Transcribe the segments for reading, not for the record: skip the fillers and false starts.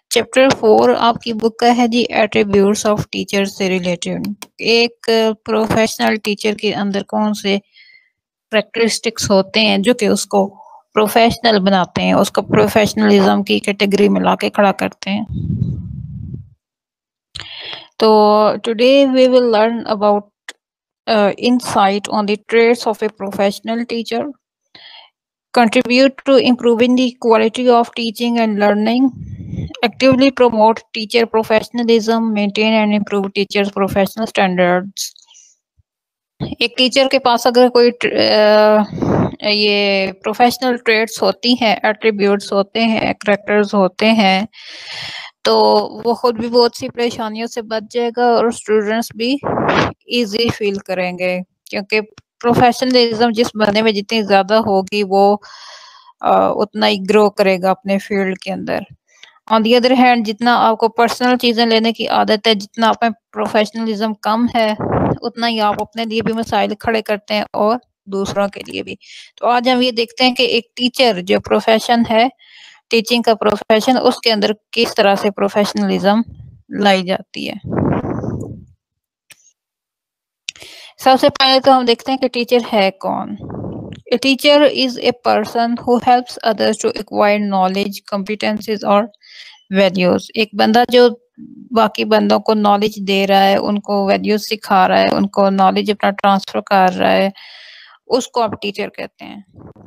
Chapter 4 आपकी book का है जी, एट्रीब्यूट्स ऑफ टीचर से रिलेटेड। एक प्रोफेशनल टीचर के अंदर कौन से करेक्टरिस्टिक्स होते हैं जो कि उसको प्रोफेशनल बनाते हैं, उसको प्रोफेशनलिज्म की कैटेगरी में लाके खड़ा करते हैं। तो today we will learn about insight on the traits of a professional teacher, contribute to improving the quality of teaching and learning, actively promote teacher professionalism, maintain and improve teachers' professional standards. एक teacher के पास अगर कोई ये professional trades होती हैं, attributes होते हैं, करेक्टर्स होते हैं, तो वो खुद भी बहुत सी परेशानियों से बच जाएगा और स्टूडेंट्स भी इजी फील करेंगे, क्योंकि प्रोफेशनलिज्म जिस बंदे में जितनी ज़्यादा होगी वो उतना ही ग्रो करेगा अपने फील्ड के अंदर। ऑन दी अदर हैंड जितना आपको पर्सनल चीज़ें लेने की आदत है, जितना आप में प्रोफेशनलिज्म कम है, उतना ही आप अपने लिए भी मसाइल खड़े करते हैं और दूसरों के लिए भी। तो आज हम ये देखते हैं कि एक टीचर जो प्रोफेशन है, टीचिंग का प्रोफेशन, उसके अंदर किस तरह से प्रोफेशनलिज्म लाई जाती है। सबसे पहले तो हम देखते हैं कि टीचर है कौन। A teacher is a person who helps others to acquire knowledge, competencies और values। एक बंदा जो बाकी बंदों को नॉलेज दे रहा है, उनको वैल्यूज सिखा रहा है, उनको नॉलेज अपना ट्रांसफर कर रहा है, उसको आप टीचर कहते हैं।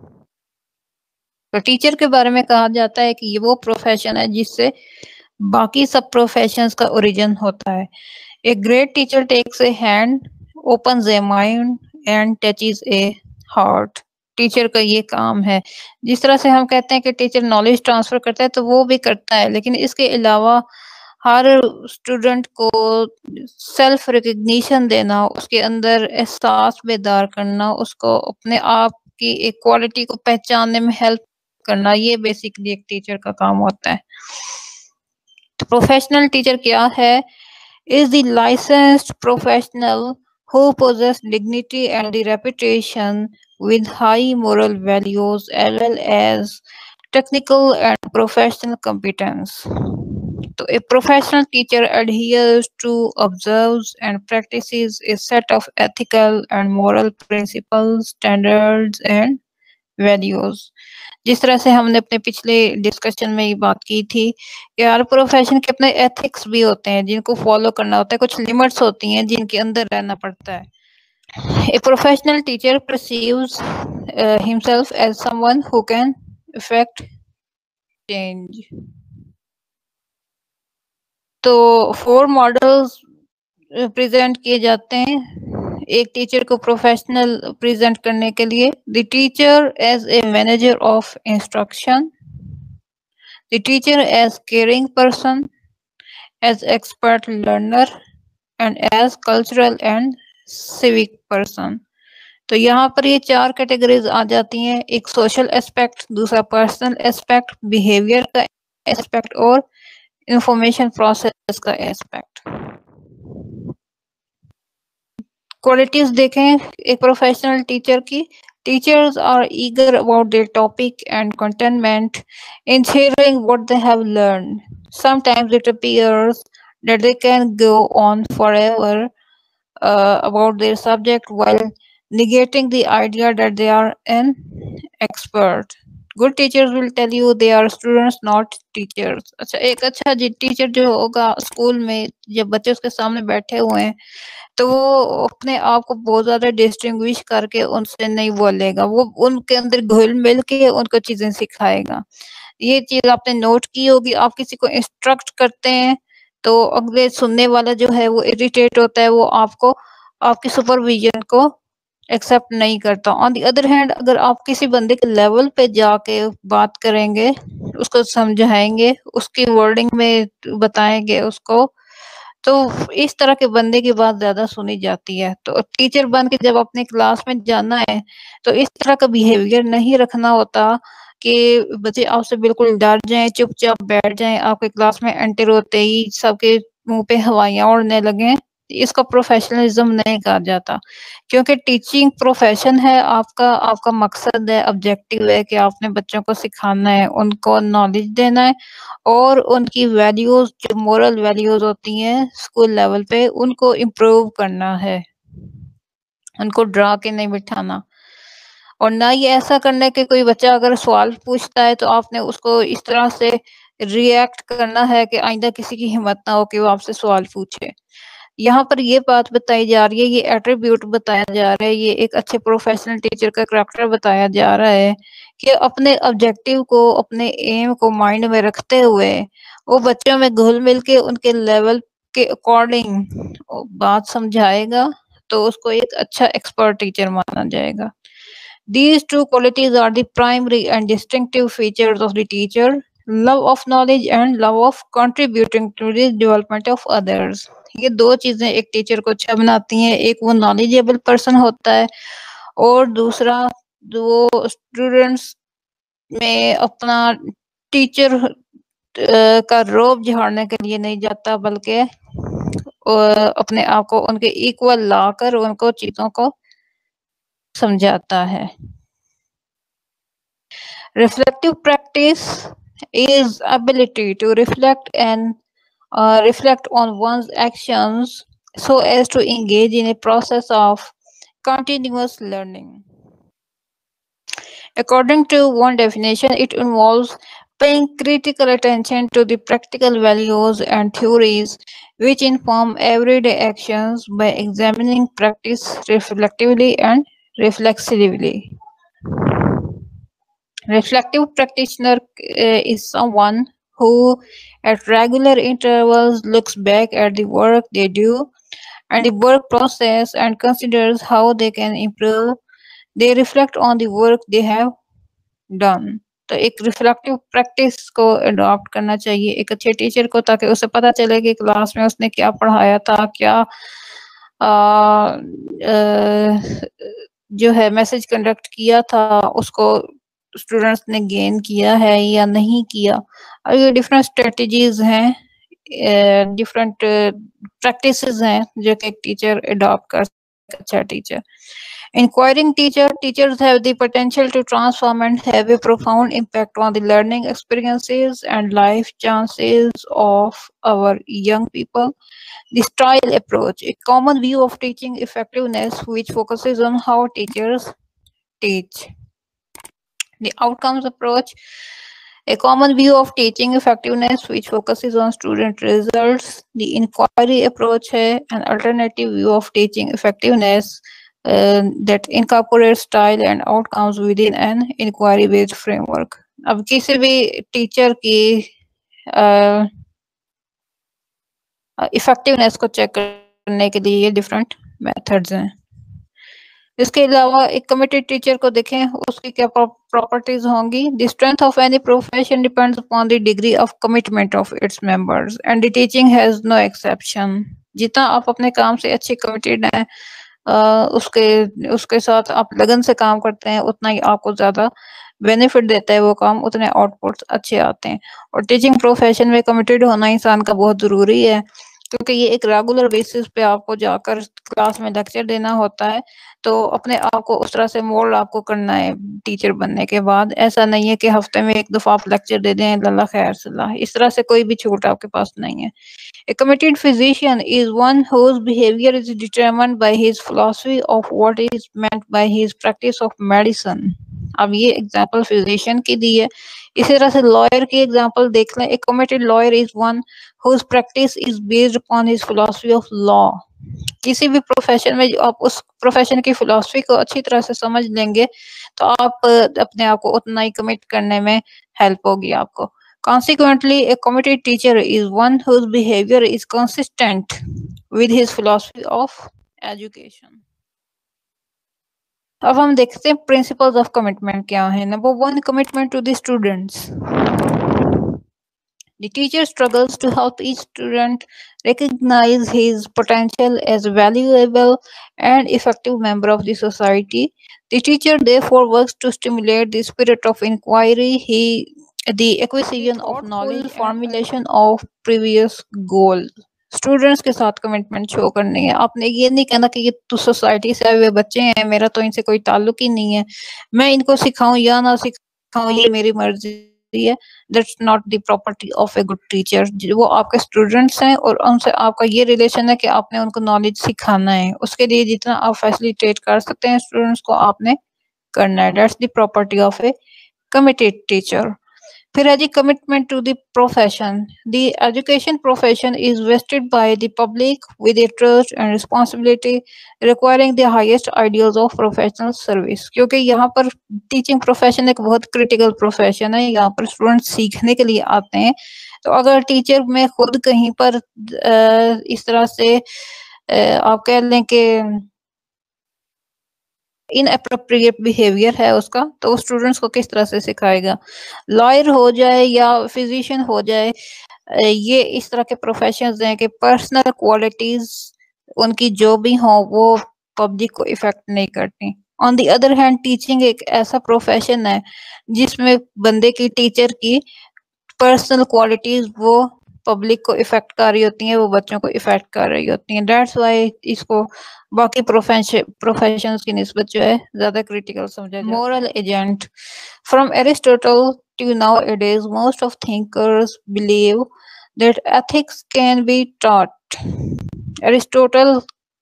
तो टीचर के बारे में कहा जाता है कि ये वो प्रोफेशन है जिससे बाकी सब प्रोफेशंस का ओरिजिन होता है। A great teacher takes a hand, opens a mind and touches a heart. Teacher का ये काम है। जिस तरह से हम कहते हैं कि टीचर नॉलेज ट्रांसफर करता है, तो वो भी करता है, लेकिन इसके अलावा हर स्टूडेंट को सेल्फ रिकग्निशन देना, उसके अंदर एहसास बेदार करना, उसको अपने आप की एक क्वालिटी को पहचानने में हेल्प करना, ये बेसिकली एक टीचर का काम होता है। तो प्रोफेशनल टीचर क्या है? Is the licensed professional who possess dignity and the reputation with high moral values as well as technical and professional competence. So a professional teacher adheres to, observes and practices a set of ethical and moral principles, standards and values. जिस तरह से हमने अपने पिछले discussion में ये बात की थी कि हर प्रोफेशन के अपने एथिक्स भी होते हैं जिनको फॉलो करना होता है, कुछ लिमिट्स होती हैं जिनके अंदर रहना पड़ता है। A professional teacher perceives himself as someone who can effect change. तो 4 मॉडल्स प्रेजेंट किए जाते हैं एक टीचर को प्रोफेशनल प्रेजेंट करने के लिए। The teacher as a manager of instruction, the teacher as caring person, as expert learner and as cultural and civic person. तो यहाँ पर ये 4 कैटेगरीज आ जाती हैं, एक सोशल एस्पेक्ट, दूसरा पर्सनल एस्पेक्ट, बिहेवियर का एस्पेक्ट और इंफॉर्मेशन प्रोसेस का एस्पेक्ट। क्वालिटीज देखें एक प्रोफेशनल टीचर की। Teachers are eager about their topic and containment in sharing what they have learn. Sometimes it appears that they can go on forever about their subject while negating the idea that they are an expert. Good teachers will tell you they are students not teachers. अच्छा, एक अच्छा teacher जो होगा school में जब बच्चे उसके सामने बैठे हुए हैं तो वो अपने आप को बहुत ज्यादा डिस्टिंग्विश करके उनसे नहीं बोलेगा, वो उनके अंदर घुल मिल के उनको चीजें सिखाएगा। ये चीज आपने नोट की होगी, आप किसी को इंस्ट्रक्ट करते हैं तो अगले सुनने वाला जो है वो इरिटेट होता है, वो आपको आपकी सुपरविजन को एक्सेप्ट नहीं करता। ऑन दी अदर हैंड अगर आप किसी बंदे के लेवल पे जाके बात करेंगे, उसको समझाएंगे, उसकी वर्डिंग में बताएंगे उसको, तो इस तरह के बंदे की बात ज्यादा सुनी जाती है। तो टीचर बन के जब अपने क्लास में जाना है तो इस तरह का बिहेवियर नहीं रखना होता कि बच्चे आपसे बिल्कुल डर जाएं, चुपचाप बैठ जाएं, आपके क्लास में एंटर होते ही सबके मुंह पे हवाइयां उड़ने लगे। इसका प्रोफेशनलिज्म नहीं कहा जाता, क्योंकि टीचिंग प्रोफेशन है आपका, आपका मकसद है, ऑब्जेक्टिव है कि आपने बच्चों को सिखाना है, उनको नॉलेज देना है और उनकी वैल्यूज, जो मोरल वैल्यूज होती हैं स्कूल लेवल पे, उनको इम्प्रूव करना है, उनको डरा के नहीं बिठाना। और ना ये ऐसा करना है कि कोई बच्चा अगर सवाल पूछता है तो आपने उसको इस तरह से रिएक्ट करना है कि आइंदा किसी की हिम्मत ना हो कि वो आपसे सवाल पूछे। यहाँ पर ये बात बताई जा रही है, ये एट्रीब्यूट बताया जा रहा है, ये एक अच्छे प्रोफेशनल टीचर का करैक्टर बताया जा रहा है कि अपने ऑब्जेक्टिव को, अपने एम को माइंड में रखते हुए वो बच्चों में घुल-मिल के उनके लेवल के अकॉर्डिंग बात समझाएगा, तो उसको एक अच्छा एक्सपर्ट टीचर माना जाएगा। These two qualities are the primary and distinctive features of the teacher: love of knowledge and love of contributing to the development of others. ये दो चीजें एक टीचर को अच्छा बनाती हैं, एक वो नॉलेजेबल पर्सन होता है और दूसरा वो स्टूडेंट्स में अपना टीचर का रोब झाड़ने के लिए नहीं जाता, बल्कि अपने आप को उनके इक्वल लाकर उनको चीजों को समझाता है। Reflective practice is ability to reflect on one's actions so as to engage in a process of continuous learning. According to one definition, it involves paying critical attention to the practical values and theories which inform everyday actions by examining practice reflectively and reflexively. Reflective practitioner is someone who, at regular intervals, looks back at the work they do and the work process and considers how they can improve. They reflect on the work they have done. तो एक reflective practice को adopt करना चाहिए एक अच्छे teacher को, ताकि उसे पता चले कि क्लास में उसने क्या पढ़ाया था, क्या जो है मैसेज कंडक्ट किया था, उसको स्टूडेंट्स ने गेन किया है या नहीं किया। और ये डिफरेंट स्ट्रेटजीज हैं, डिफरेंट प्रैक्टिसेस हैं जो कि एक टीचर अडॉप्ट कर सकता है, अच्छा teacher. Inquiring teachers have the potential to transform and have a profound impact on the learning experiences and life chances of our young people. The style approach, a common view of teaching effectiveness which focuses on how teachers teach. The outcomes approach, a common view of teaching effectiveness which focuses on student results. The inquiry approach है an alternative view of teaching effectiveness that incorporates style and outcomes within an inquiry based framework. अब किसी भी teacher की effectiveness को check करने के लिए ये डिफरेंट मेथड्स हैं। इसके अलावा एक कमिटेड टीचर को देखें, उसकी क्या प्रॉपर्टीज होंगी। The strength of any profession depends upon the degree of commitment of its members and the teaching has no exception. जितना आप अपने काम से अच्छे कमिटेड हैं, उसके साथ आप लगन से काम करते हैं, उतना ही आपको ज्यादा बेनिफिट देता है वो काम, उतने आउटपुट्स अच्छे आते हैं। और टीचिंग प्रोफेशन में कमिटेड होना इंसान का बहुत जरूरी है, क्योंकि ये एक रेगुलर बेसिस पे आपको जाकर क्लास में लेक्चर देना होता है, तो अपने आप को उस तरह से मोल्ड आपको करना है टीचर बनने के बाद। ऐसा नहीं है कि हफ्ते में एक दफा आप लेक्चर दे दें, लल्ला खैर सलाह, इस तरह से कोई भी छूट आपके पास नहीं है। A committed physician is one whose behavior is determined by his philosophy of what is meant by his practice of medicine. अब ये एग्जाम्पल फिजिशियन की दी है। इसी तरह से लॉयर की एग्जाम्पल देख लें। A committed lawyer is one whose practice is based upon his philosophy of law. किसी भी प्रोफेशन में आप उस प्रोफेशन की फिलॉसफी को अच्छी तरह से समझ लेंगे तो आप अपने आप को उतना ही कमिट करने में हेल्प होगी आपको। Consequently, a committed teacher is one whose behavior is consistent with his philosophy of education. अब हम देखते हैं प्रिंसिपल्स ऑफ कमिटमेंट क्या है। Number 1, commitment to the students. The teacher struggles to help each student recognize his potential as a valuable and effective member of the society. The teacher therefore works to stimulate the spirit of inquiry, the acquisition of knowledge, formulation of previous goals. Students के साथ commitment show करनी है। आपने ये नहीं कहना कि ये तो सोसाइटी से आए हुए बच्चे हैं, मेरा तो इनसे कोई ताल्लुक ही नहीं है, मैं इनको सिखाऊं या ना सिखाऊं ये मेरी मर्जी है। That's not the property of a good teacher. वो आपके स्टूडेंट्स हैं और उनसे आपका ये रिलेशन है कि आपने उनको नॉलेज सिखाना है। उसके लिए जितना आप फैसिलिटेट कर सकते हैं स्टूडेंट्स को आपने करना है। That's the property of a committed teacher. फिर है जी commitment to the profession. The education profession is vested by the public with a trust and responsibility requiring the highest ideals of professional service. क्योंकि यहाँ पर teaching profession एक बहुत critical profession है, यहाँ पर students सीखने के लिए आते हैं। तो अगर टीचर में खुद कहीं पर इस तरह से आप कह लें कि इनअप्रोप्रिएट बिहेवियर है उसका, तो स्टूडेंट्स को किस तरह से सिखाएगा। लॉयर हो जाए या फिजिशियन हो जाए, ये इस तरह के प्रोफेशंस हैं कि पर्सनल क्वालिटीज उनकी जो भी हो वो पब्लिक को इफेक्ट नहीं करती। On the other hand teaching एक ऐसा प्रोफेशन है जिसमें बंदे की टीचर की पर्सनल क्वालिटीज वो पब्लिक को इफेक्ट कर रही होती हैं, वो बच्चों को इफेक्ट कर रही होती हैं। दैट्स वाई इसको बाकी प्रोफेशंस की निस्बत जो है ज्यादा क्रिटिकल समझा जाता है। Moral agent from Aristotle to nowadays, most of thinkers believe that ethics can be taught. Aristotle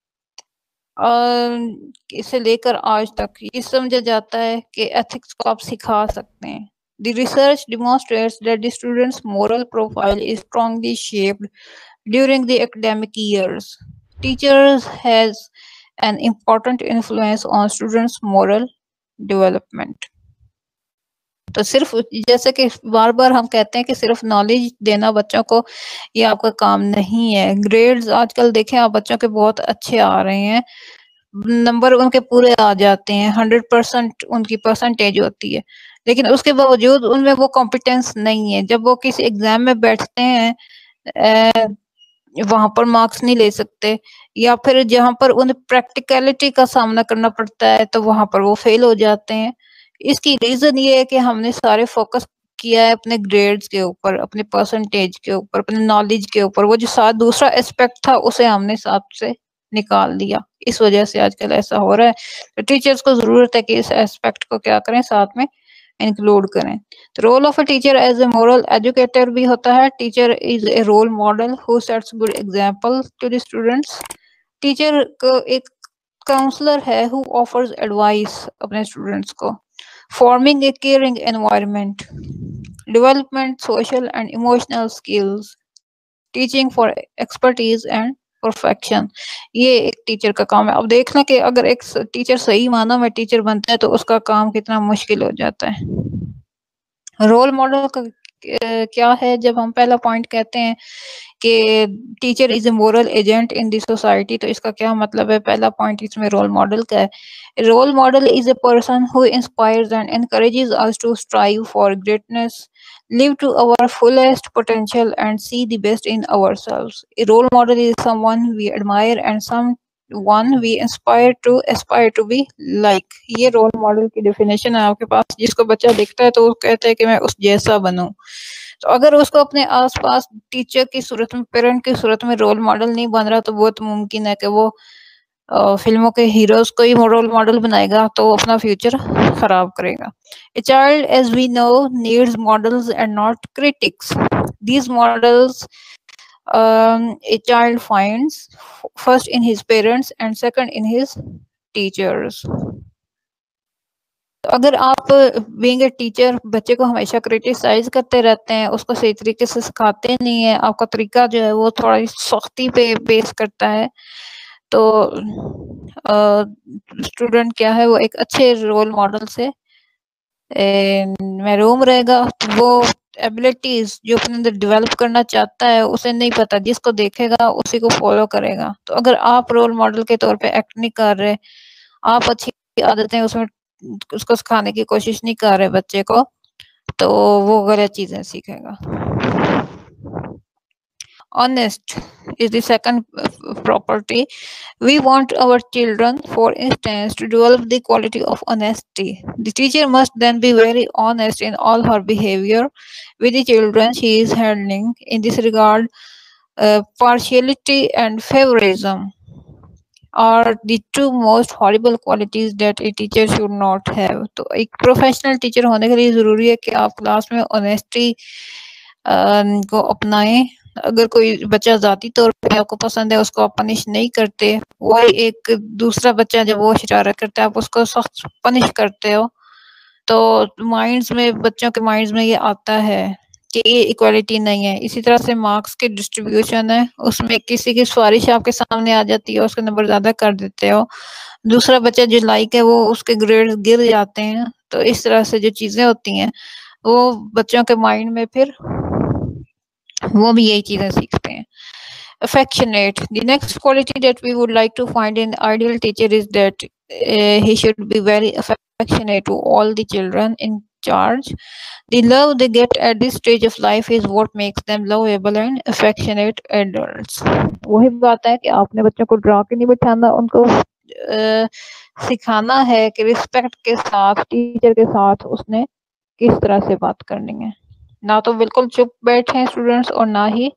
इसे लेकर आज तक ये समझा जाता है कि एथिक्स को आप सिखा सकते हैं। The research demonstrates that the student's moral profile is strongly shaped during the academic years. Teachers has an important influence on students' moral development. तो सिर्फ जैसे कि बार बार हम कहते हैं कि सिर्फ नॉलेज देना बच्चों को ये आपका काम नहीं है। ग्रेड्स आजकल देखें आप बच्चों के बहुत अच्छे आ रहे हैं, नंबर उनके पूरे आ जाते हैं, 100% उनकी परसेंटेज होती है, लेकिन उसके बावजूद उनमें वो कॉम्पिटेंस नहीं है। जब वो किसी एग्जाम में बैठते हैं वहां पर मार्क्स नहीं ले सकते, या फिर जहां पर उन्हें प्रैक्टिकलिटी का सामना करना पड़ता है तो वहां पर वो फेल हो जाते हैं। इसकी रीजन ये है कि हमने सारे फोकस किया है अपने ग्रेड्स के ऊपर, अपने परसेंटेज के ऊपर, अपने नॉलेज के ऊपर। वो जो साथ दूसरा एस्पेक्ट था उसे हमने साथ से निकाल दिया। इस वजह से आजकल ऐसा हो रहा है। तो टीचर्स को जरूरत है कि इस एस्पेक्ट को क्या करें, साथ में इंक्लूड करें। तो role of a teacher as a moral educator भी होता है। Teacher is a role model who sets good example to the students. Teacher को एक काउंसलर है हु ऑफर्स एडवाइस अपने स्टूडेंट्स को। forming a caring environment, development social and emotional skills, teaching for expertise and perfection, ये एक teacher का काम है। अब देखना कि अगर एक टीचर सही माना में टीचर बनता है तो उसका काम कितना मुश्किल हो जाता है। रोल मॉडल का क्या है, जब हम पहला पॉइंट कहते हैं कि teacher is a moral agent in the society, तो इसका क्या मतलब है। पहला पॉइंट इसमें रोल मॉडल का है। Role model is a person who inspires and encourages us to strive for greatness, live to our fullest potential and see the best in ourselves. A role model is someone we admire and someone we aspire to be like. ये role model की definition है आपके पास। जिसको बच्चा दिखता है तो वो कहता है कि मैं उस जैसा बनूं। तो अगर उसको अपने आसपास टीचर की सूरत में, पेरेंट की सूरत में रोल मॉडल नहीं बन रहा, तो बहुत मुमकिन है कि वो फिल्मों के हीरोज को ही रोल मॉडल बनाएगा, तो वो अपना फ्यूचर खराब करेगा। A child, as we know, needs models and not critics. These models a child finds first in his parents and second in his teachers. अगर आप बीइंग ए टीचर बच्चे को हमेशा क्रिटिसाइज करते रहते हैं, उसको सही तरीके से सिखाते नहीं है, आपका तरीका जो है वो थोड़ा सख्ती पे बेस करता है, तो स्टूडेंट क्या है वो एक अच्छे रोल मॉडल से महरूम रहेगा। तो वो एबिलिटीज जो अपने अंदर डेवलप करना चाहता है उसे नहीं पता, जिसको देखेगा उसी को फॉलो करेगा। तो अगर आप रोल मॉडल के तौर पे एक्ट नहीं कर रहे, आप अच्छी आदतें उसमें उसको सिखाने की कोशिश नहीं कर रहे बच्चे को, तो वो गलत चीजें सीखेगा। Honest is the second property. We want our children, for instance, to develop the quality of honesty. The teacher must then be very honest in all her behavior with the children she is handling. In this regard, partiality and favorism are the two most horrible qualities that a teacher should not have. तो एक professional teacher होने के लिए ज़रूरी है कि आप class में ऑनेस्टी को अपनाएं। अगर कोई बच्चा ज़ाती तौर पे आपको पसंद है, उसको आप पनिश नहीं करते, वही एक दूसरा बच्चा जब वो शरारत करता है, आप उसको सख्त पनिश करते हो, तो माइंड्स में, बच्चों के माइंड्स में ये आता है कि ये इक्वालिटी नहीं है। इसी तरह से मार्क्स के डिस्ट्रीब्यूशन है, उसमें किसी की सिफारिश आपके सामने आ जाती है, उसके नंबर ज़्यादा कर देते हो, दूसरा बच्चा जो लाइक है वो उसके ग्रेड गिर जाते हैं। तो इस तरह से जो चीज़ें होती हैं वो बच्चों के माइंड में फिर वो भी यही चीज़ें सीखते हैं। Affectionate. The next quality that we would like to find in ideal teacher is that he should be very affectionate to all the children in charge. The love they get at this stage of life is what makes them lovable and affectionate adults. वही बात है कि आपने बच्चों को डरा के नहीं बिठाना, उनको सिखाना है कि रिस्पेक्ट के साथ टीचर के साथ उसने किस तरह से बात करनी है। ना तो बिल्कुल चुप बैठे स्टूडेंट्स और ना ही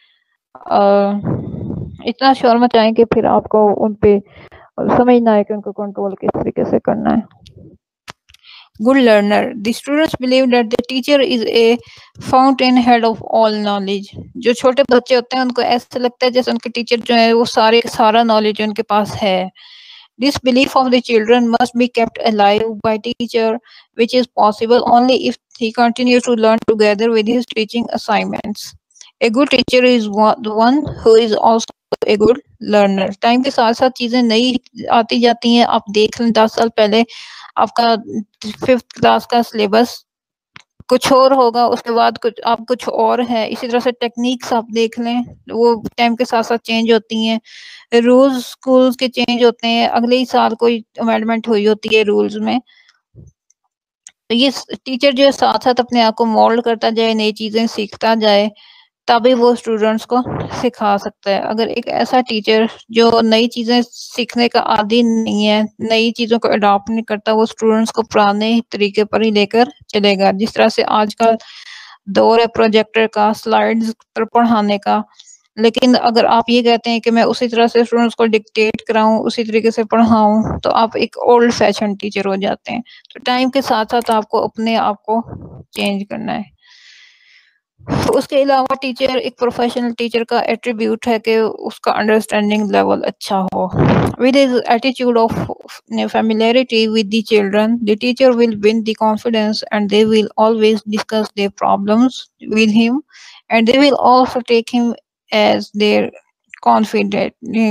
इतना शोर मचाएं कि फिर आपको उन पे समझ ना आए कि उनको कंट्रोल किस तरीके से करना है। Good learner. The students believe that the teacher is a fountainhead of all knowledge. जो छोटे बच्चे होते हैं उनको ऐसा लगता है जैसे उनके टीचर जो है वो सारा नॉलेज उनके पास है। This belief of the children must be kept alive by teacher, which is possible only if he continues to learn together with his teaching assignments. A good teacher is the one who is also a good learner. Time के साथ साथ चीज़ें नई आती जाती हैं। आप देख लें 10 साल पहले आपका 5th क्लास का सिलेबस कुछ और होगा, उसके बाद कुछ और है। इसी तरह से टेक्निक्स आप देख लें, वो टाइम के साथ साथ चेंज होती हैं। रूल्स स्कूल्स के चेंज होते हैं, अगले ही साल कोई अमेंडमेंट हुई होती है रूल्स में। तो ये टीचर जो है साथ साथ अपने आप को मोल्ड करता जाए, नई चीज़ें सीखता जाए, तभी वो स्टूडेंट्स को सिखा सकता है। अगर एक ऐसा टीचर जो नई चीज़ें सीखने का आदी नहीं है, नई चीज़ों को अडॉप्ट नहीं करता, वो स्टूडेंट्स को पुराने तरीके पर ही लेकर चलेगा। जिस तरह से आजकल दौर है प्रोजेक्टर का, स्लाइड्स पर पढ़ाने का, लेकिन अगर आप ये कहते हैं कि मैं उसी तरह से स्टूडेंट्स को डिक्टेट कराऊँ, उसी तरीके से पढ़ाऊँ, तो आप एक ओल्ड फैशन टीचर हो जाते हैं। तो टाइम के साथ-साथ आपको अपने आप को चेंज करना है। तो उसके अलावा टीचर एक प्रोफेशनल टीचर का एट्रीब्यूट है कि उसका अंडरस्टैंडिंग लेवल अच्छा हो। With his attitude of familiarity with the children, the teacher will win the confidence and they will always discuss their problems with him, and they will also take him as their confident.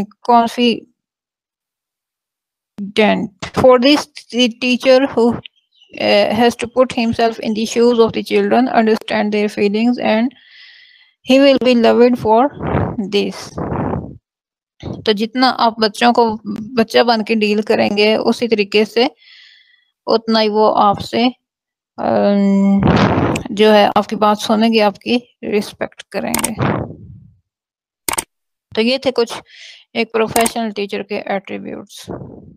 For this, the teacher who has to put himself in the shoes of the children, understand their feelings, and he will be loved for this. तो जितना आप बच्चों को बच्चा बन के deal करेंगे उसी तरीके से उतना ही वो आपसे जो है आपकी बात सुनेंगे, आपकी रिस्पेक्ट करेंगे। तो ये थे कुछ एक प्रोफेशनल टीचर के एट्रीब्यूट्स।